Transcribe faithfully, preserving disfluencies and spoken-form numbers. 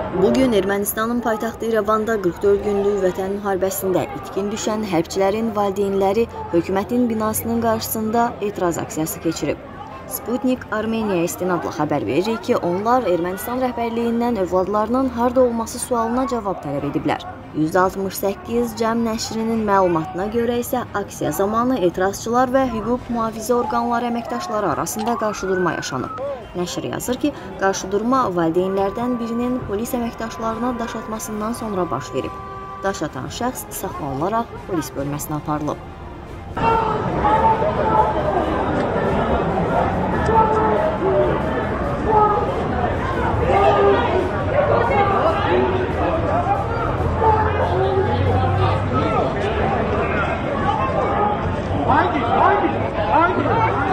Bugün Ermənistanın paytaxtı İrəvanda qırx dörd günlük vətən müharibəsində itkin düşən hərbçilərin valideynləri hökumətin binasının qarşısında etiraz aksiyası keçirib. Sputnik Armeniya istinadla xəbər verir ki, onlar Ermənistan rəhbərliyindən övladlarının harda olması sualına cavab tələb ediblər. yüz altmış səkkiz Cəm nəşrinin məlumatına görə isə aksiya zamanı etirazçılar və hüquq mühafizə orqanları əməkdaşları arasında qarşıdurma yaşanıb. Nəşr yazır ki, qarşıdurma valideynlərdən birinin polis əməkdaşlarına daş atmasından sonra baş verib. Daş atan şəxs saxlanılaraq polis bölməsinə aparılıb. Haydi, haydi, haydi.